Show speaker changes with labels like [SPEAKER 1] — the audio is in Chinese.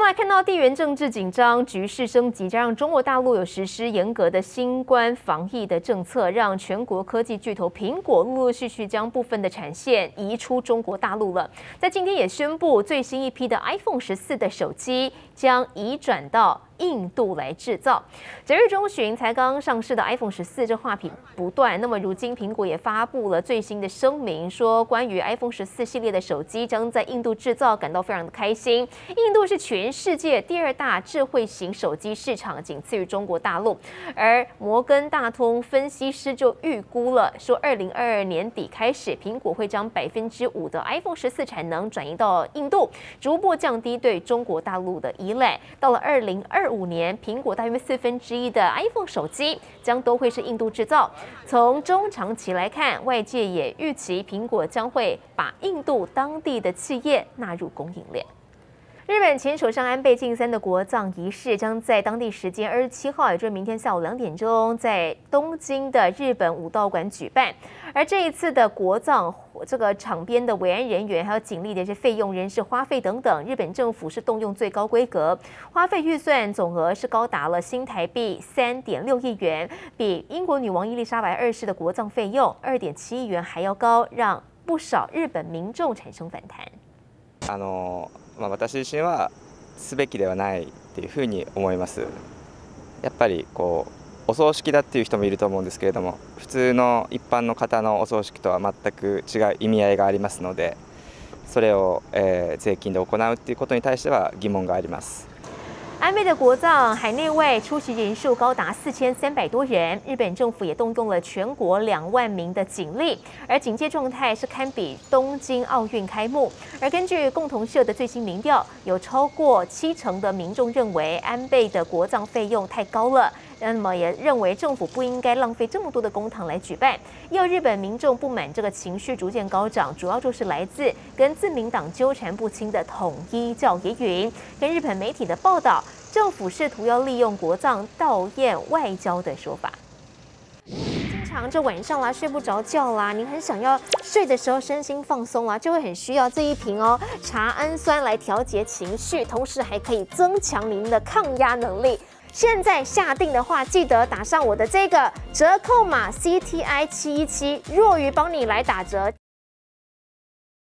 [SPEAKER 1] 来看到地缘政治紧张、局势升级，加上中国大陆有实施严格的新冠防疫的政策，让全国科技巨头苹果陆陆续续将部分的产线移出中国大陆了。在今天也宣布，最新一批的 iPhone 14的手机将移转到印度来制造。9月中旬才刚上市的 iPhone 14，这话题不断。那么如今苹果也发布了最新的声明，说关于 iPhone 14系列的手机将在印度制造，感到非常的开心。印度是全世界第2大智慧型手机市场，仅次于中国大陆。而摩根大通分析师就预估了，说2022年底开始，苹果会将5%的 iPhone 14产能转移到印度，逐步降低对中国大陆的依赖。到了2025年，苹果大约1/4的 iPhone 手机将都会是印度制造。从中长期来看，外界也预期苹果将会把印度当地的企业纳入供应链。日本前首相安倍晋三的国葬仪式将在当地时间27号，也就是明天下午2点钟，在东京的日本武道馆举办。而这一次的国葬，这个场边的维安人员还有警力的一些费用、人事花费等等，日本政府是动用最高规格，花费预算总额是高达了新台币3.6亿元，比英国女王伊丽莎白2世的国葬费用2.7亿元还要高，让不少日本民众产生反弹。
[SPEAKER 2] 私自身はすべきではないっていうふうに思います。やっぱりお葬式だっていう人もいると思うんですけれども、普通の一般の方のお葬式とは全く違う意味合いがありますので、それを税金で行うっていうことに対しては疑問があります。
[SPEAKER 1] 安倍的国葬海内外出席人数高达4300多人，日本政府也动用了全国2万名的警力，而警戒状态是堪比东京奥运开幕。而根据共同社的最新民调，有超过70%的民众认为安倍的国葬费用太高了。那么也认为政府不应该浪费这么多的公帑来举办。要日本民众不满这个情绪逐渐高涨，主要就是来自跟自民党纠缠不清的统一教也云。跟日本媒体的报道，政府试图要利用国葬悼唁外交的说法。经常这晚上啦睡不着觉啦，您很想要睡的时候身心放松啦，就会很需要这一瓶茶氨酸来调节情绪，同时还可以增强您的抗压能力。现在下定的话，记得打上我的这个折扣码 CTI717，若愚帮你来打折。